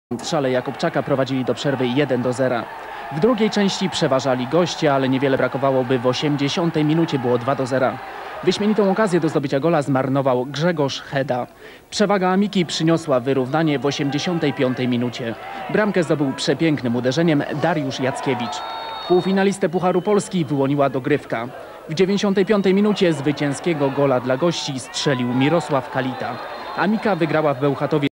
Trzale Jakubczaka prowadzili do przerwy 1-0. W drugiej części przeważali goście, ale niewiele brakowało, by w 80 minucie było 2-0. Wyśmienitą okazję do zdobycia gola zmarnował Grzegorz Heda. Przewaga Amiki przyniosła wyrównanie w 85 minucie. Bramkę zdobył przepięknym uderzeniem Dariusz Jackiewicz. Półfinalistę Pucharu Polski wyłoniła dogrywka. W 95 minucie zwycięskiego gola dla gości strzelił Mirosław Kalita. Amika wygrała w Bełchatowie